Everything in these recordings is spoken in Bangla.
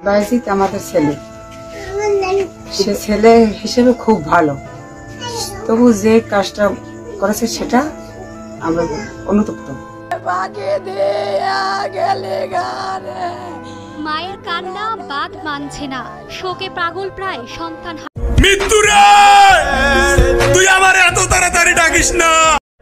বাইজিৎ আমাদের ছেলে, সে ছেলে হিসেবে খুব ভালো, তবু যে কাজটা করেছে সেটা আমরা অনুতপ্ত। মায়ের কান্না বাদ মানছে না, শোকে পাগল প্রায় সন্তান। মৃত্যুরে তুই আমার এত তাড়াতাড়ি ডাকিস না,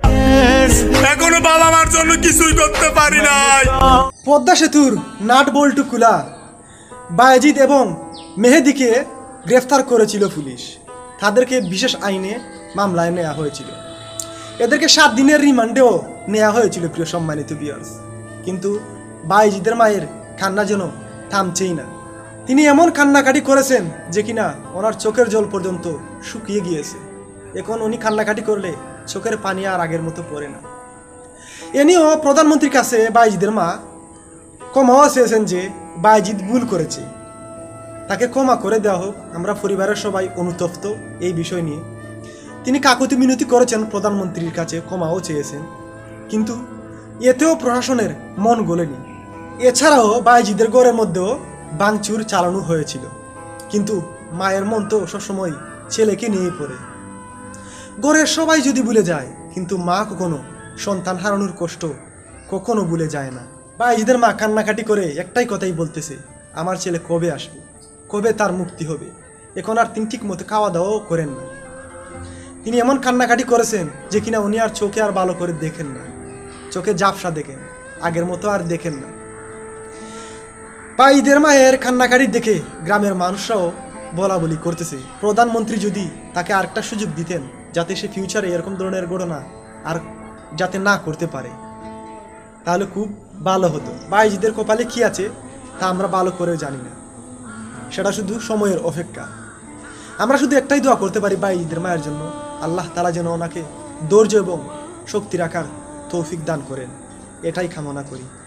এখনো বাবা মার জন্য কিছুই করতে পারি নাই। পদ্মা সেতুর নাট বল্টু খুলা বায়েজিদ এবং মেহেদিকে গ্রেফতার করেছিল পুলিশ। তাদেরকে বিশেষ আইনে মামলায় নেওয়া হয়েছিল। এদেরকে 7 দিনের রিমান্ডেও নেওয়া হয়েছিল প্রিয় সম্মানিত ভিউয়ার্স। কিন্তু বায়েজিদের মায়ের কান্না যেন থামছেই না। তিনি এমন কান্নাকাটি করেছেন যে কিনা ওনার চোখের জল পর্যন্ত শুকিয়ে গিয়েছে। এখন উনি কান্নাকাটি করলে চোখের পানি আর আগের মতো পড়ে না। এ নিয়েও প্রধানমন্ত্রীর কাছে বায়েজিদের মা ক্ষমাও চেয়েছেন যে বায়েজিদ ভুল করেছে, তাকে ক্ষমা করে দেওয়া হোক। আমরা পরিবারের সবাই অনুতপ্ত এই বিষয় নিয়ে। তিনি কাকুতি মিনতি করেছেন প্রধানমন্ত্রীর কাছে, ক্ষমাও চেয়েছেন, কিন্তু এতেও প্রশাসনের মন গলেনি। এছাড়াও বায়েজিদের ঘরের মধ্যেও ভাঙচুর চালানো হয়েছিল, কিন্তু মায়ের মন তো সবসময় ছেলেকে নিয়ে পড়ে। ঘরের সবাই যদি ভুলে যায়, কিন্তু মা কখনো সন্তান হারানোর কষ্ট কখনো ভুলে যায় না। বায়েজিদের মা কান্নাকাটি করে একটাই কথাই বলতেছে, আমার ছেলে কবে আসবে, কবে তার মুক্তি হবে। এখন আর তিনি ঠিক মতো খাওয়া দাওয়াও করেন না। তিনি এমন কান্নাকাটি করেছেন যে কিনা উনি আর চোখে আর ভালো করে দেখেন না, চোখে ঝাপসা দেখেন, আগের মতো আর দেখেন না। বায়েজিদের মায়ের কান্নাকাটি দেখে গ্রামের মানুষরাও বলা বলি করতেছে, প্রধানমন্ত্রী যদি তাকে আরেকটা সুযোগ দিতেন যাতে সে ফিউচারে এরকম ধরনের ঘটনা আর যাতে না করতে পারে, তাহলে খুব ভালো হতো। বায়েজিদের কপালে কি আছে তা আমরা ভালো করে জানি না, সেটা শুধু সময়ের অপেক্ষা। আমরা শুধু একটাই দোয়া করতে পারি বায়েজিদের মায়ের জন্য, আল্লাহ তাআলা যেন ওনাকে ধৈর্য এবং শক্তি রাখার তৌফিক দান করেন, এটাই কামনা করি।